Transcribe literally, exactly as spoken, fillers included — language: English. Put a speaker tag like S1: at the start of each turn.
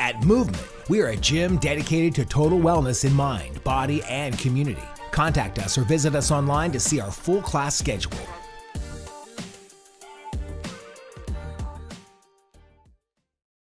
S1: At Mvement, we are a gym dedicated to total wellness in mind, body, and community. Contact us or visit us online to see our full class schedule.